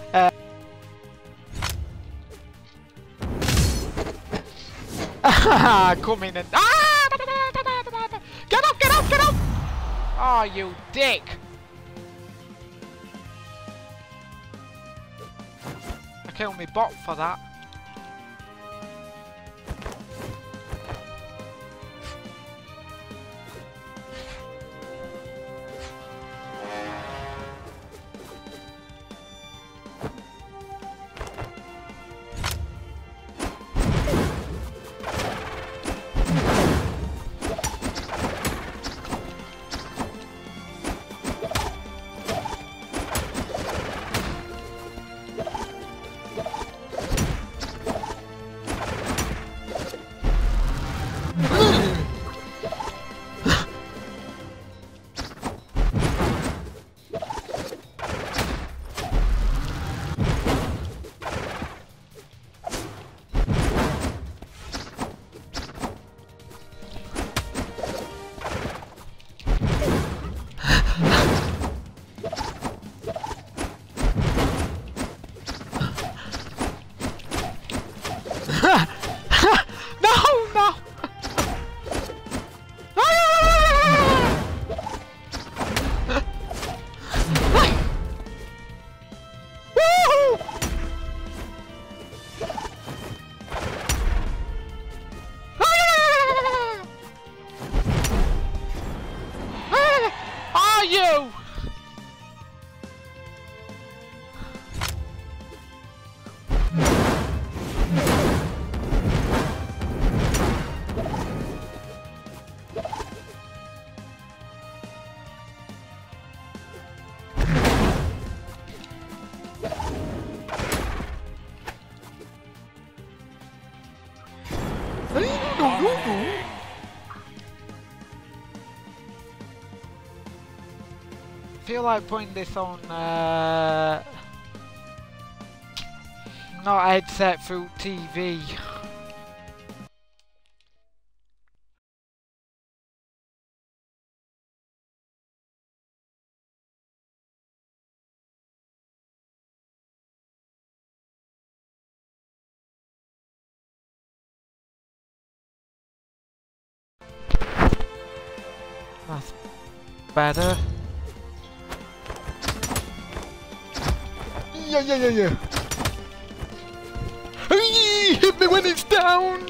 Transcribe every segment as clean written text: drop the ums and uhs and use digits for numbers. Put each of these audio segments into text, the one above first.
Come in and get up, get up, get up! Oh, you dick! I killed me bot for that. No, no! Are you? I feel like putting this on not headset through TV. That's better. Yeah. Hit me when it's down!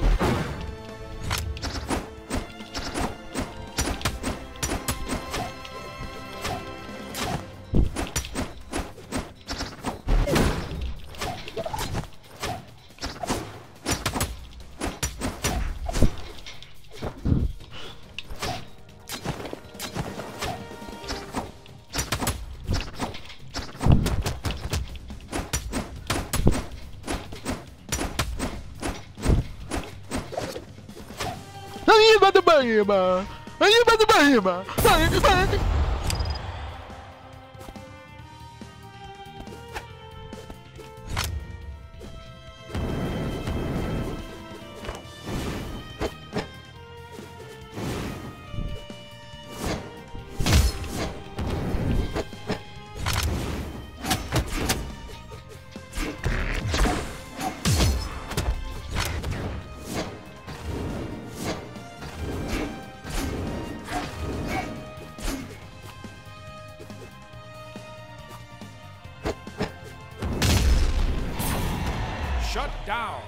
Are you about to buy him? Are you about to buy him? Shut down.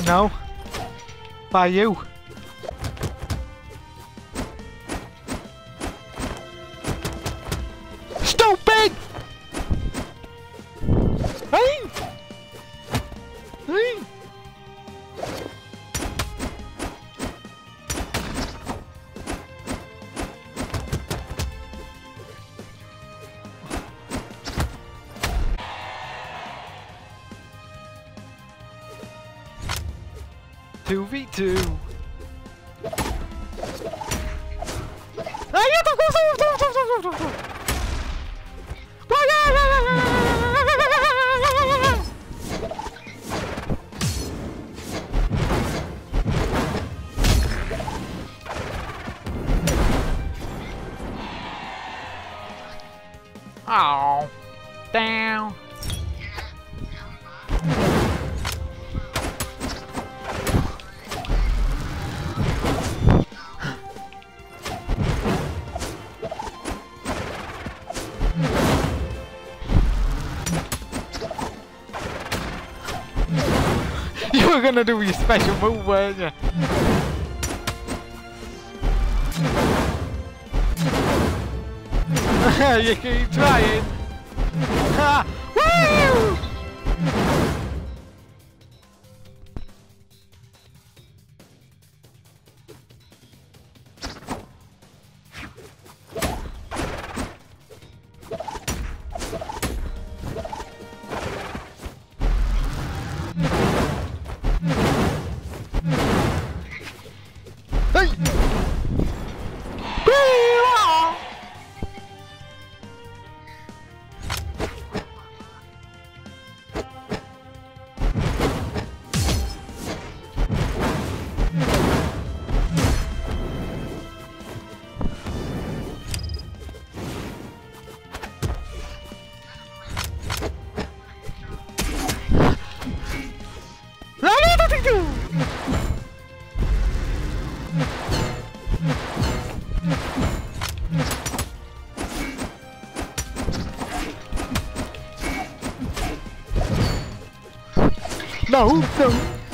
No. By you. Stupid! Hey! Hey! Two v two. Oh, down. You were gonna do your special move, weren't you? You keep trying. Ha! Woo! Hey! No, no.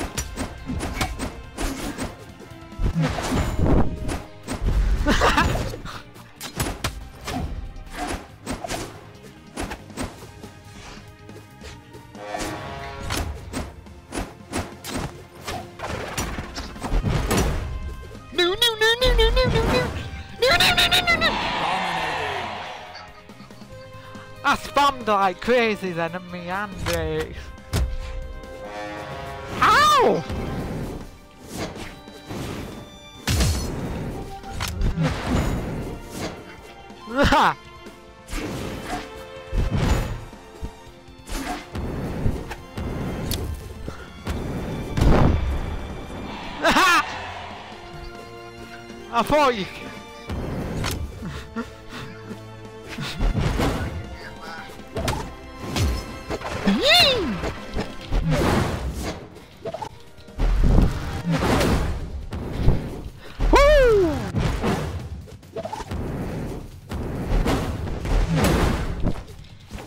I spammed like crazy then and me Andy. Ow! Ha! I thought you.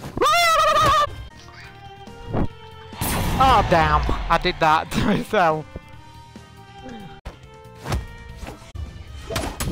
Oh damn, I did that to myself.